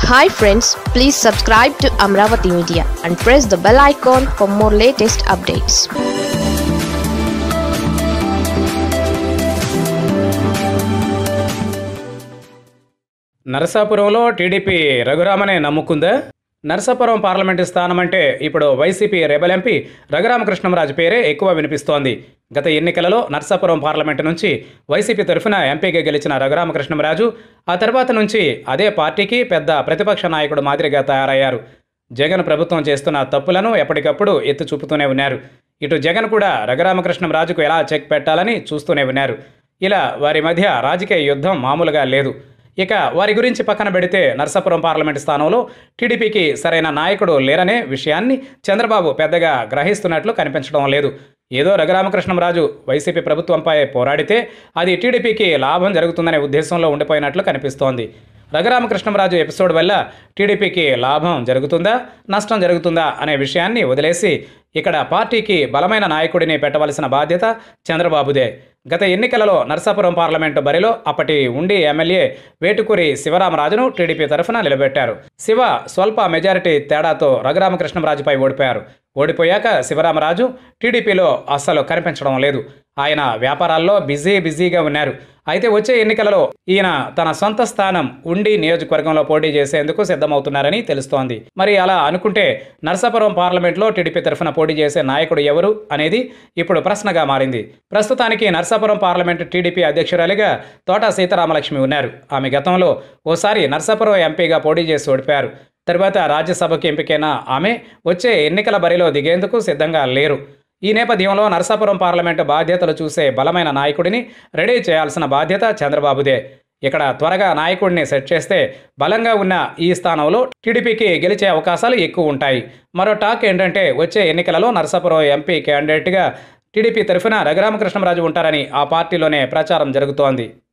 Hi friends, please subscribe to Amaravathi Media and press the bell icon for more latest updates. నరసాపురంలో TDP రఘురామనే నమ్ముకుందా? Narasapuram parliament స్థానం అంటే ఇప్పుడు వైసీపీ రెబల్ ఎంపీ రఘురామకృష్ణంరాజు పేరే ఎక్కువ వినిపిస్తోంది. గత ఎన్నికలలో నరసాపురం పార్లమెంటు నుంచి వైసీపీ తరఫున ఎంపీగా గెలిచిన రఘురామకృష్ణంరాజు ఆ తర్వాత నుంచి అదే పార్టీకి పెద్ద ప్రతిపక్ష నాయకుడు మాదిరిగా తయారయ్యారు. జగన్ ప్రభుత్వం చేస్తున్న తప్పులను ఎప్పటికప్పుడు ఎత్తి చూపుతూనే ఉన్నారు. ఇటు జగన్ కూడా రఘురామకృష్ణంరాజుకు ఎలా చెక్ పెట్టాలని చూస్తూనే ఉన్నారు. ఇలా వారి మధ్య రాజకీయ యుద్ధం మామూలుగా లేదు. ఇక వారి గురించి పక్కన పెడితే నరసాపురం పార్లమెంటు స్థానంలో టీడీపీకి సరైన నాయకుడు లేరనే విషయాన్ని చంద్రబాబు పెద్దగా గ్రహిస్తున్నట్లు కనిపించడం లేదు. ఏదో రఘురామకృష్ణంరాజు వైసీపీ ప్రభుత్వంపై పోరాడితే అది టీడీపీకి లాభం జరుగుతుందనే ఉద్దేశంలో ఉండిపోయినట్లు కనిపిస్తోంది. రఘురామకృష్ణంరాజు ఎపిసోడ్ వల్ల టీడీపీకి లాభం జరుగుతుందా, నష్టం జరుగుతుందా అనే విషయాన్ని వదిలేసి ఇక్కడ పార్టీకి బలమైన నాయకుడిని పెట్టవలసిన బాధ్యత చంద్రబాబుదే. గత ఎన్నికలలో నరసాపురం పార్లమెంటు బరిలో అప్పటి ఉండి ఎమ్మెల్యే వేటుకూరి శివరామరాజును టీడీపీ తరఫున నిలబెట్టారు. శివ స్వల్ప మెజారిటీ తేడాతో రఘురామకృష్ణంరాజుపై ఓడిపోయారు. ఓడిపోయాక శివరామరాజు టీడీపీలో అస్సలు కనిపించడం లేదు. ఆయన వ్యాపారాల్లో బిజీగా ఉన్నారు. అయితే వచ్చే ఎన్నికలలో ఈయన తన సొంత స్థానం ఉండి నియోజకవర్గంలో పోటీ చేసేందుకు సిద్ధమవుతున్నారని తెలుస్తోంది. మరి అలా అనుకుంటే నరసాపురం పార్లమెంట్లో టీడీపీ తరఫున పోటీ చేసే నాయకుడు ఎవరు అనేది ఇప్పుడు ప్రశ్నగా మారింది. ప్రస్తుతానికి నరసాపురం పార్లమెంటు టీడీపీ అధ్యక్షురాలిగా తోట సీతారామలక్ష్మి ఉన్నారు. ఆమె గతంలో ఓసారి నరసాపురం ఎంపీగా పోటీ చేసి ఓడిపోయారు. తర్వాత రాజ్యసభకు ఎంపికైన ఆమె వచ్చే ఎన్నికల బరిలో దిగేందుకు సిద్ధంగా లేరు. ఈ నేపథ్యంలో నరసాపురం పార్లమెంటు బాధ్యతలు చూసే బలమైన నాయకుడిని రెడీ చేయాల్సిన బాధ్యత చంద్రబాబుదే. ఇక్కడ త్వరగా నాయకుడిని సెట్ చేస్తే బలంగా ఉన్న ఈ స్థానంలో టీడీపీకి గెలిచే అవకాశాలు ఎక్కువ ఉంటాయి. మరో టాక్ ఏంటంటే వచ్చే ఎన్నికలలో నరసాపురం ఎంపీ క్యాండిడేట్గా టీడీపీ తరఫున రఘురామకృష్ణంరాజు ఉంటారని ఆ పార్టీలోనే ప్రచారం జరుగుతోంది.